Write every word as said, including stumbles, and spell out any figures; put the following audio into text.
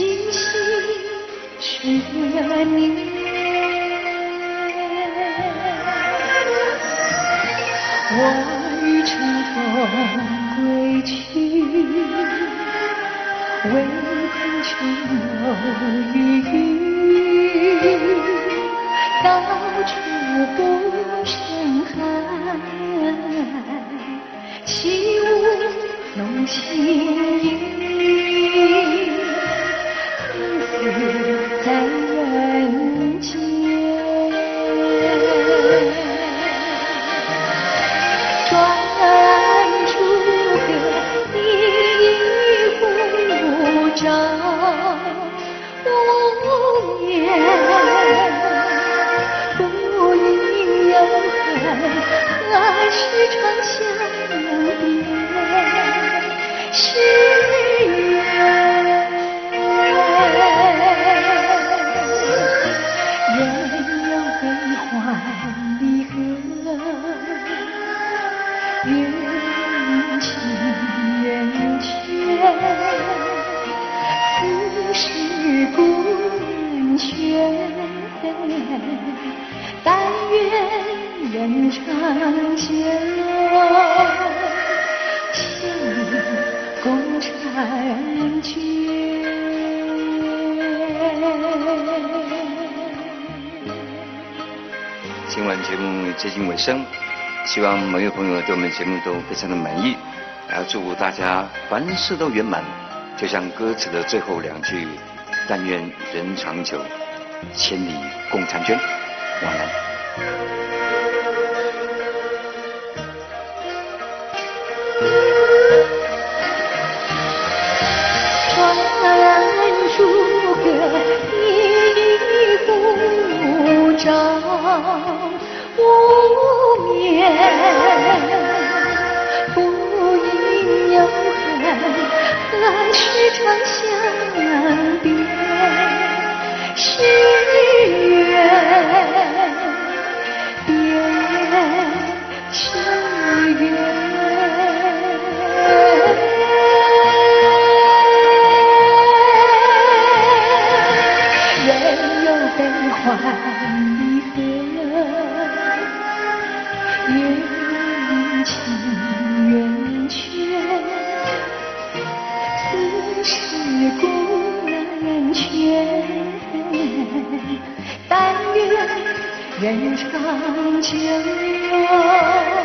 今夕是你。 我欲乘风归去，唯恐琼楼玉宇，到处不胜寒。起舞弄清影，何似在人间？ 是长相别，是缘。人有悲欢离合，缘起缘缺，此事古人全。但愿人长久，千里共婵娟。 今晚节目接近尾声，希望每位朋友对我们节目都非常的满意，然后祝福大家凡事都圆满，就像歌词的最后两句：但愿人长久，千里共婵娟。晚安。 传诸葛一壶照无眠，不应有恨，何时长相别？是缘。 是缘，人有悲欢离合，缘起缘缺，此事古难全。但愿人长久。